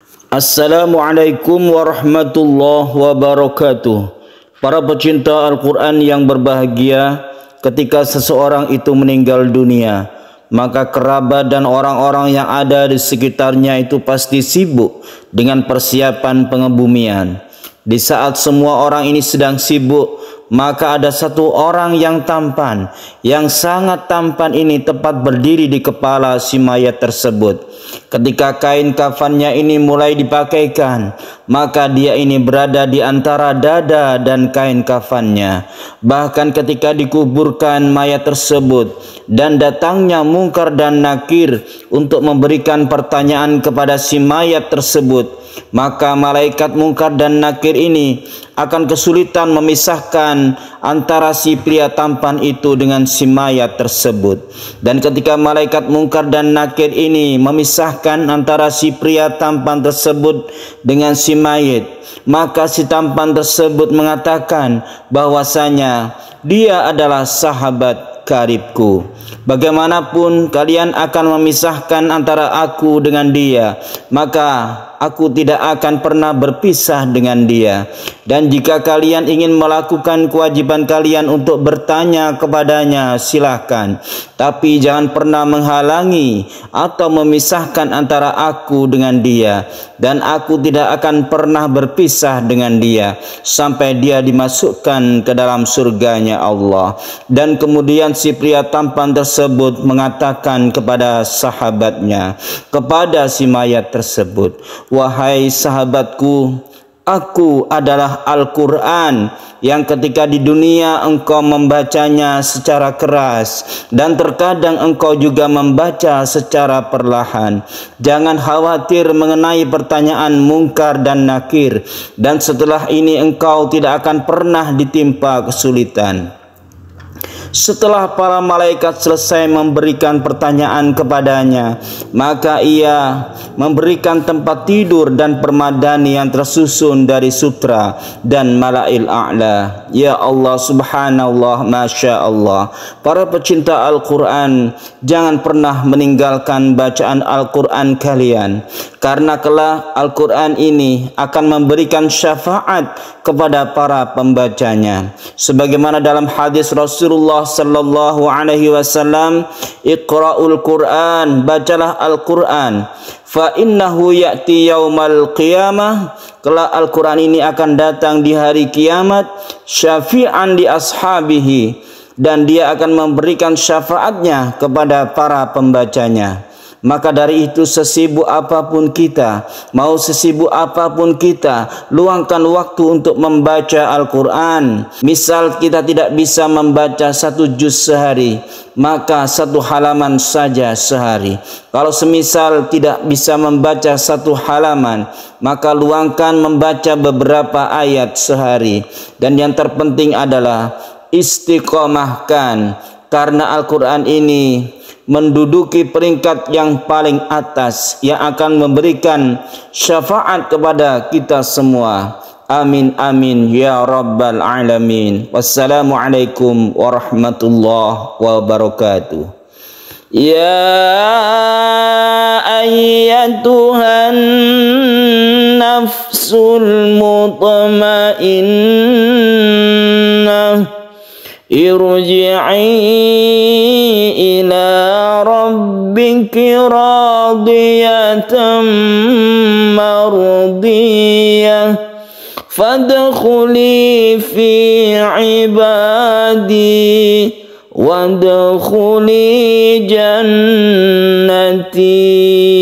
Assalamualaikum warahmatullahi wabarakatuh. Para pecinta Al-Quran yang berbahagia, ketika seseorang itu meninggal dunia, maka kerabat dan orang-orang yang ada di sekitarnya itu pasti sibuk dengan persiapan pengebumian. Di saat semua orang ini sedang sibuk, maka ada satu orang yang tampan, yang sangat tampan ini tepat berdiri di kepala si mayat tersebut. Ketika kain kafannya ini mulai dipakaikan, maka dia ini berada di antara dada dan kain kafannya. Bahkan ketika dikuburkan mayat tersebut dan datangnya Mungkar dan Nakir untuk memberikan pertanyaan kepada si mayat tersebut, maka malaikat Mungkar dan Nakir ini akan kesulitan memisahkan antara si pria tampan itu dengan si mayat tersebut. Dan ketika malaikat Mungkar dan Nakir ini memisahkan antara si pria tampan tersebut dengan si mayat, maka si tampan tersebut mengatakan bahwasanya dia adalah sahabat karibku. Bagaimanapun kalian akan memisahkan antara aku dengan dia, maka aku tidak akan pernah berpisah dengan dia. Dan jika kalian ingin melakukan kewajiban kalian untuk bertanya kepadanya, silakan. Tapi jangan pernah menghalangi atau memisahkan antara aku dengan dia. Dan aku tidak akan pernah berpisah dengan dia sampai dia dimasukkan ke dalam surganya Allah. Dan kemudian si pria tampan tersebut mengatakan kepada sahabatnya, kepada si mayat tersebut, "Wahai sahabatku, aku adalah Al-Quran yang ketika di dunia engkau membacanya secara keras dan terkadang engkau juga membaca secara perlahan. Jangan khawatir mengenai pertanyaan Mungkar dan Nakir, dan setelah ini engkau tidak akan pernah ditimpa kesulitan." Setelah para malaikat selesai memberikan pertanyaan kepadanya, maka ia memberikan tempat tidur dan permadani yang tersusun dari sutra dan malail a'la. Ya Allah, subhanallah, masya Allah. Para pecinta Al-Quran, jangan pernah meninggalkan bacaan Al-Quran kalian, karena kelak Al-Quran ini akan memberikan syafaat kepada para pembacanya. Sebagaimana dalam hadis Rasulullah sallallahu alaihi wasallam, "Iqra'ul Qur'an", bacalah Al-Quran, "fa innahu ya'ti yaumal qiyamah", kelak Al-Quran ini akan datang di hari kiamat, "syafi'an li ashabihi", dan dia akan memberikan syafaatnya kepada para pembacanya. Maka dari itu, sesibuk apapun kita, mau sesibuk apapun kita, luangkan waktu untuk membaca Al-Quran. Misal kita tidak bisa membaca 1 juz sehari, maka 1 halaman saja sehari. Kalau semisal tidak bisa membaca 1 halaman, maka luangkan membaca beberapa ayat sehari. Dan yang terpenting adalah istiqomahkan, karena Al-Quran ini menduduki peringkat yang paling atas yang akan memberikan syafaat kepada kita semua. Amin amin ya rabbal alamin. Wassalamualaikum warahmatullahi wabarakatuh. Ya ayyatuhan nafsul mutmainnah, irji'i ila rabbiki radiyatan mardiyah, fadkhuli fi ibadi wadkhuli jannati.